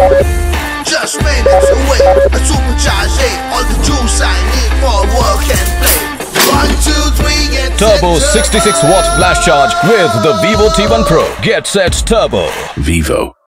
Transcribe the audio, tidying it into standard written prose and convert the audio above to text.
Just minutes away, a supercharged 8, all the juice I need for work and play. 1, 2, 3, get Turbo set, 66 watt flash charge with the Vivo T1 Pro. Get set turbo. Vivo.